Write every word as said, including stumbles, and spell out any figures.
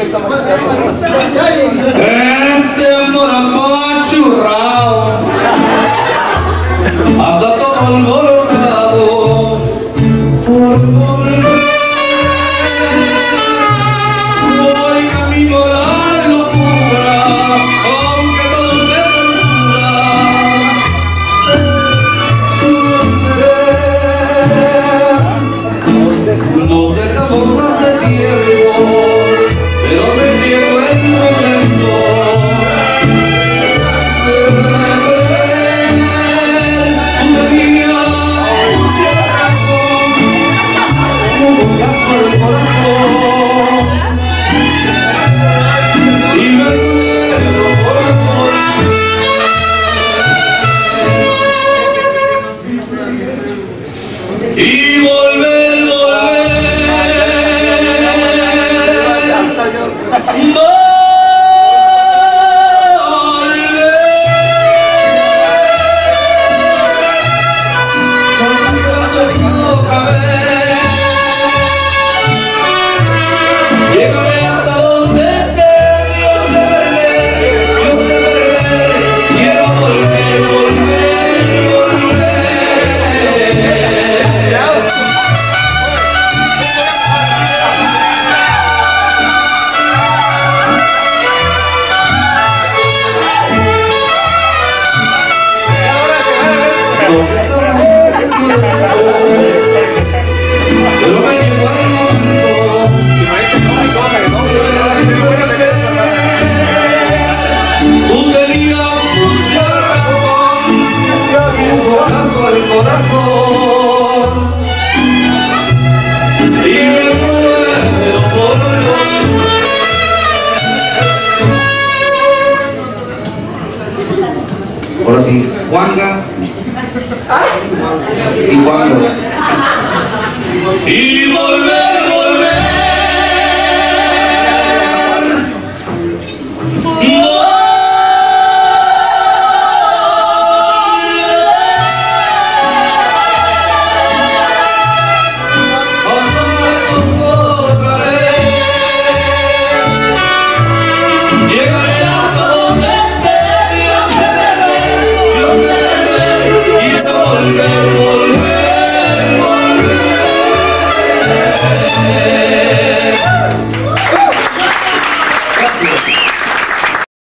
Este amor apachurrado, hasta todo alborotado por volver. Voy camino a la locura, aunque todo me tortura. Nos dejamos hace tiempo, pero me niego el momento de perder tu día, tu tierra, como un lazo al corazón, y me muero por volver y volver, volver. No. Llegaré hasta donde esté, Dios de perder, Dios de perder, quiero volver, volver, volver. Pero me llegó el momento. Tú tenías mucha razón, un corazón al corazón, y me muero por volver. Ahora sí, Juanga y Juangos.